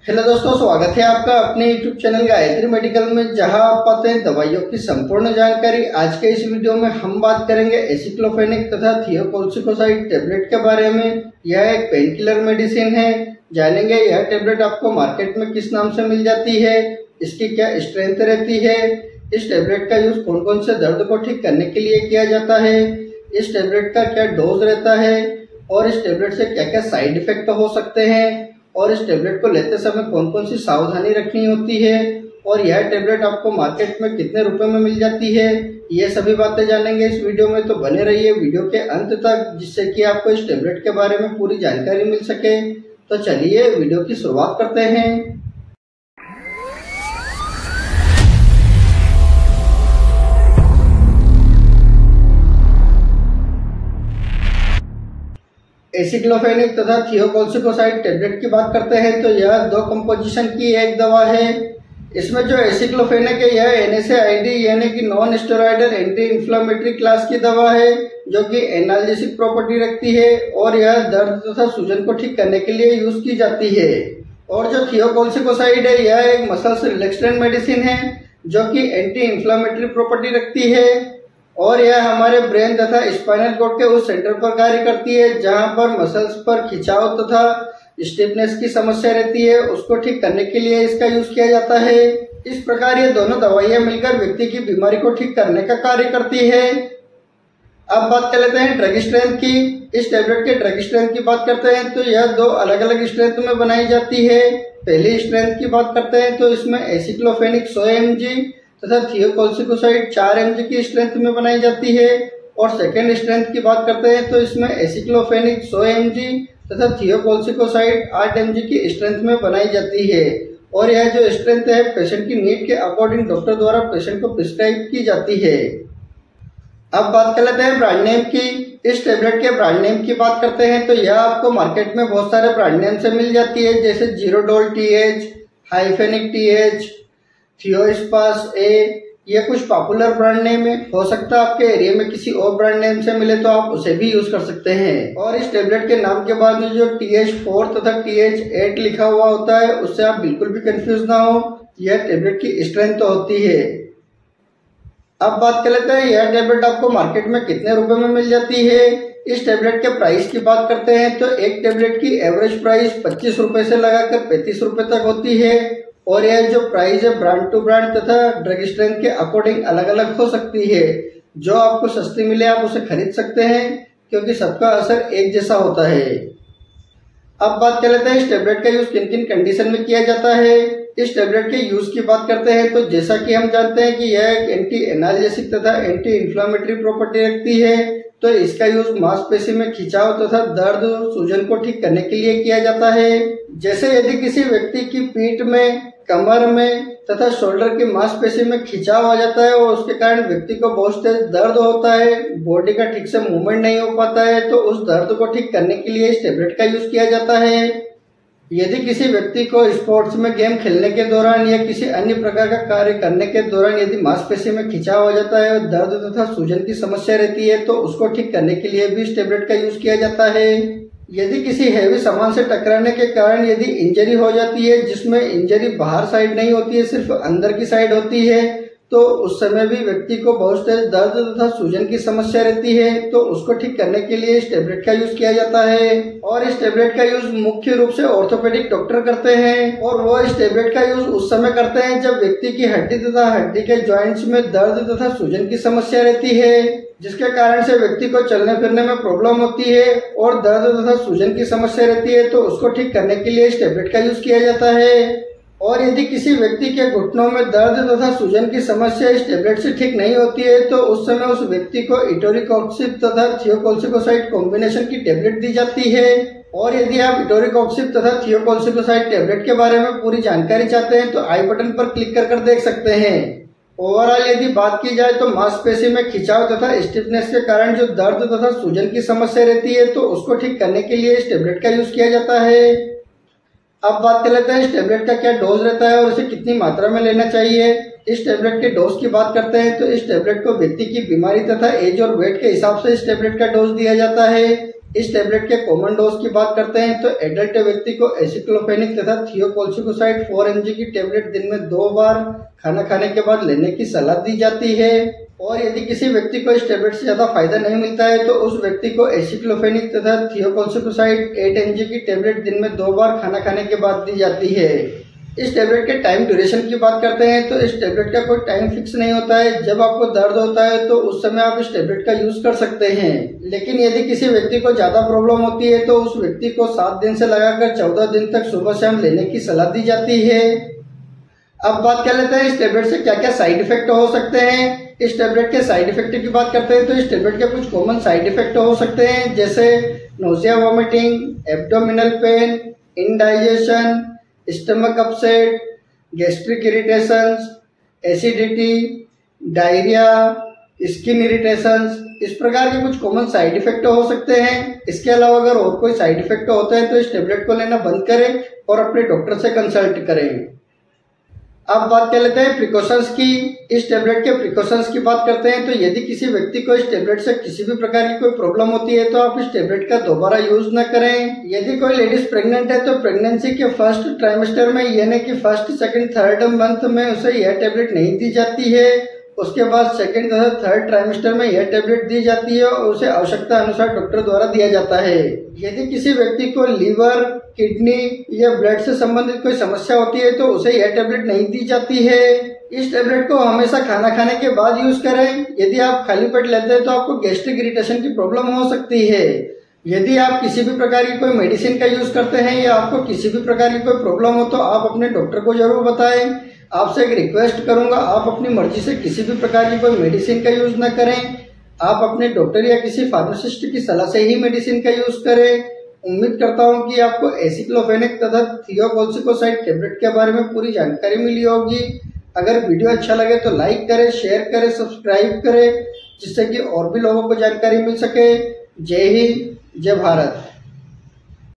Hello दोस्तों, स्वागत है आपका अपने YouTube चैनल गायत्री मेडिकल में, जहां आप पाते हैं दवाइयों की संपूर्ण जानकारी। आज के इस वीडियो में हम बात करेंगे एसिक्लोफेनिक तथा थियोकोल्सिकोसाइड टेबलेट के बारे में। यह एक पेन किलर मेडिसिन है। जानेंगे यह टेबलेट आपको मार्केट में किस नाम से मिल जाती है, इसकी क्या स्ट्रेंथ रहती है, इस टेबलेट का यूज कौन कौन से दर्द को ठीक करने के लिए किया जाता है, इस टेबलेट का क्या डोज रहता है और इस टेबलेट से क्या क्या साइड इफेक्ट हो सकते हैं और इस टेबलेट को लेते समय कौन कौन सी सावधानी रखनी होती है और यह टेबलेट आपको मार्केट में कितने रुपए में मिल जाती है, ये सभी बातें जानेंगे इस वीडियो में। तो बने रहिए वीडियो के अंत तक, जिससे कि आपको इस टेबलेट के बारे में पूरी जानकारी मिल सके। तो चलिए वीडियो की शुरुआत करते हैं। एसिक्लोफेनिक तथा थियोकोल्सिकोसाइड टेबलेट की बात करते हैं तो यह दो कंपोजिशन की एक दवा है। इसमें जो एसिक्लोफेनिक है यह NSAID यानी कि non steroidal anti inflammatory class की दवा है, जो कि एनाल्जेसिक प्रॉपर्टी रखती है और यह दर्द तथा सूजन को ठीक करने के लिए यूज की जाती है। और जो थियोकोल्सिकोसाइड है यह एक मसल्स रिलैक्सेंट मेडिसिन है, जो कि एंटी इंफ्लेमेटरी प्रॉपर्टी रखती है और यह हमारे ब्रेन तथा स्पाइनल कॉर्ड के उस सेंटर पर कार्य करती है जहां पर मसल्स पर खिंचाव तथा स्टिफनेस की समस्या रहती है, उसको ठीक करने के लिए इसका यूज किया जाता है। इस प्रकार ये दोनों दवाइयां मिलकर व्यक्ति की बीमारी को ठीक करने का कार्य करती है। अब बात कर लेते हैं ड्रग स्ट्रेंथ की। इस टेबलेट के ड्रग स्ट्रेंथ की बात करते हैं तो यह दो अलग अलग स्ट्रेंथ में बनाई जाती है। पहली स्ट्रेंथ की बात करते हैं तो इसमें एसिक्लोफेनिक 100 mg तथा थियोकोल्सिकोसाइड 4 mg की स्ट्रेंथ में बनाई जाती है। और सेकेंड स्ट्रेंथ की बात करते हैं तो इसमें एसिक्लोफेनिक 100 mg तथा थियोकोल्सिकोसाइड 8 mg की स्ट्रेंथ में बनाई जाती है। और यह जो स्ट्रेंथ है पेशेंट की नीड के अकॉर्डिंग डॉक्टर द्वारा पेशेंट को प्रिस्क्राइब की जाती है। अब बात कर लेते हैं ब्रांड नेम की। इस टेबलेट के ब्रांड नेम की बात करते हैं तो यह आपको मार्केट में बहुत सारे ब्रांड नेम से मिल जाती है, जैसे जीरोडोल TH, हाइफेनिक TH, थियोस्पास A। ये कुछ पॉपुलर ब्रांड नेम है। हो सकता है आपके एरिया में किसी और ब्रांड नेम से मिले तो आप उसे भी यूज कर सकते हैं। और इस टेबलेट के नाम के बाद में जो TH4 तथा TH8 लिखा हुआ होता है उससे आप बिल्कुल भी कंफ्यूज ना हो, यह टेबलेट की स्ट्रेंथ तो होती है। अब बात कर लेते हैं यह टेबलेट आपको मार्केट में कितने रुपए में मिल जाती है। इस टेबलेट के प्राइस की बात करते हैं तो एक टेबलेट की एवरेज प्राइस 25 रुपए से लगाकर 35 रुपए तक होती है। और यह जो प्राइस है ब्रांड टू ब्रांड तथा ड्रग स्ट्रेंथ के अकॉर्डिंग अलग अलग हो सकती है। जो आपको सस्ती मिले आप उसे खरीद सकते हैं, क्योंकि सबका असर एक जैसा होता है। अब बात कर लेते हैं इस टेबलेट का यूज किन किन कंडीशन में किया जाता है। इस टेबलेट के यूज की बात करते हैं तो जैसा कि हम जानते हैं कि यह एक एंटी एनाल्जेसिक तथा एंटी इंफ्लेमेटरी प्रॉपर्टी रखती है, तो इसका यूज मांसपेशी में खिंचाव तथा दर्द सूजन को ठीक करने के लिए किया जाता है। जैसे यदि किसी व्यक्ति की पीठ में, कमर में तथा शोल्डर की मांसपेशी में खिंचाव आ जाता है और उसके कारण व्यक्ति को बहुत तेज दर्द होता है, बॉडी का ठीक से मूवमेंट नहीं हो पाता है, तो उस दर्द को ठीक करने के लिए इस टेबलेट का यूज किया जाता है। यदि किसी व्यक्ति को स्पोर्ट्स में गेम खेलने के दौरान या किसी अन्य प्रकार का कार्य करने के दौरान यदि मांसपेशी में खिंचाव हो जाता है और दर्द तथा सूजन की समस्या रहती है, तो उसको ठीक करने के लिए भी इस टेबलेट का यूज किया जाता है। यदि किसी हैवी सामान से टकराने के कारण यदि इंजरी हो जाती है, जिसमें इंजरी बाहर साइड नहीं होती है, सिर्फ अंदर की साइड होती है, तो उस समय भी व्यक्ति को बहुत तेज दर्द तथा सूजन की समस्या रहती है, तो उसको ठीक करने के लिए इस टेबलेट का यूज किया जाता है। और इस टेबलेट का यूज मुख्य रूप से ऑर्थोपेडिक डॉक्टर करते हैं और वो इस टेबलेट का यूज उस समय करते हैं जब व्यक्ति की हड्डी तथा हड्डी के जॉइंट्स में दर्द तथा सूजन की समस्या रहती है, जिसके कारण से व्यक्ति को चलने फिरने में प्रॉब्लम होती है और दर्द तथा सूजन की समस्या रहती है, तो उसको ठीक करने के लिए इस टेबलेट का यूज किया जाता है। और यदि किसी व्यक्ति के घुटनों में दर्द तथा सूजन की समस्या इस टेबलेट से ठीक नहीं होती है, तो उस समय उस व्यक्ति को इटोरिकॉक्सिब तथा थियोकोल्सिकोसाइड कॉम्बिनेशन की टेबलेट दी जाती है। और यदि आप इटोरिकॉक्सिब तथा थियोकोल्सिकोसाइड टेबलेट के बारे में पूरी जानकारी चाहते हैं तो आई बटन पर क्लिक कर देख सकते हैं। ओवरऑल यदि बात की जाए तो मांसपेशी में खिंचाव तथा स्टिफनेस के कारण जो दर्द तथा सूजन की समस्या रहती है, तो उसको ठीक करने के लिए इस टेबलेट का यूज किया जाता है। अब बात कर लेते हैं इस टेबलेट का क्या डोज रहता है और इसे कितनी मात्रा में लेना चाहिए। इस टेबलेट के डोज की बात करते हैं तो इस टेबलेट को व्यक्ति की बीमारी तथा एज और वेट के हिसाब से इस टेबलेट का डोज दिया जाता है। इस टेबलेट के कॉमन डोज की बात करते हैं तो एडल्ट व्यक्ति को एसिक्लोफेनिक तथा थियोकोल्सिकोसाइड 4 mg की टेबलेट दिन में 2 बार खाना खाने के बाद लेने की सलाह दी जाती है। और यदि किसी व्यक्ति को इस टेबलेट से ज्यादा फायदा नहीं मिलता है तो उस व्यक्ति को एसिक्लोफेनिक तथा थियोकोल्सिकोसाइड 8 mg की टेबलेट दिन में 2 बार खाना खाने के बाद दी जाती है। इस टेबलेट के टाइम ड्यूरेशन की बात करते हैं तो इस टेबलेट का कोई टाइम फिक्स नहीं होता है। जब आपको दर्द होता है तो उस समय आप इस टेबलेट का यूज कर सकते हैं, लेकिन यदि किसी व्यक्ति को ज्यादा प्रॉब्लम होती है तो उस व्यक्ति को 7 दिन से लगाकर 14 दिन तक सुबह शाम लेने की सलाह दी जाती है। अब बात कर लेते हैं इस टेबलेट से क्या क्या साइड इफेक्ट हो सकते हैं। इस टेबलेट के साइड इफेक्ट की बात करते हैं तो इस टेबलेट के कुछ कॉमन साइड इफेक्ट हो सकते हैं, जैसे nausea, vomiting, abdominal pain, indigestion, stomach upset, gastric irritations, acidity, diarrhoea, skin irritations, इस प्रकार के कुछ कॉमन साइड इफेक्ट हो सकते हैं। इसके अलावा अगर और कोई साइड इफेक्ट होते हैं तो इस टेबलेट को लेना बंद करें और अपने डॉक्टर से कंसल्ट करें। अब बात कर लेते हैं प्रिकॉशंस की। इस टेबलेट के प्रिकॉशंस की बात करते हैं तो यदि किसी व्यक्ति को इस टेबलेट से किसी भी प्रकार की कोई प्रॉब्लम होती है तो आप इस टेबलेट का दोबारा यूज न करें। यदि कोई लेडीज प्रेग्नेंट है तो प्रेगनेंसी के फर्स्ट ट्राइमेस्टर में यानी कि फर्स्ट, सेकंड, थर्ड मंथ में उसे यह टेबलेट नहीं दी जाती है। उसके बाद सेकंड तथा थर्ड ट्राइमेस्टर में यह टेबलेट दी जाती है और उसे आवश्यकता अनुसार डॉक्टर द्वारा दिया जाता है। यदि किसी व्यक्ति को लीवर, किडनी या ब्लड से संबंधित कोई समस्या होती है तो उसे यह टेबलेट नहीं दी जाती है। इस टेबलेट को हमेशा खाना खाने के बाद यूज करें। यदि आप खाली पेट लेते हैं तो आपको गैस्ट्रिक इरिटेशन की प्रॉब्लम हो सकती है। यदि आप किसी भी प्रकार की कोई मेडिसिन का यूज करते हैं या आपको किसी भी प्रकार की कोई प्रॉब्लम हो तो आप अपने डॉक्टर को जरूर बताएं। आपसे एक रिक्वेस्ट करूंगा, आप अपनी मर्जी से किसी भी प्रकार की कोई मेडिसिन का यूज न करें। आप अपने डॉक्टर या किसी फार्मासिस्ट की सलाह से ही मेडिसिन का यूज करें। उम्मीद करता हूं कि आपको एसिक्लोफेनिक तथा थियोकोल्सिकोसाइड टेबलेट के बारे में पूरी जानकारी मिली होगी। अगर वीडियो अच्छा लगे तो लाइक करें, शेयर करें, सब्सक्राइब करें, जिससे कि और भी लोगों को जानकारी मिल सके। जय हिंद, जय भारत।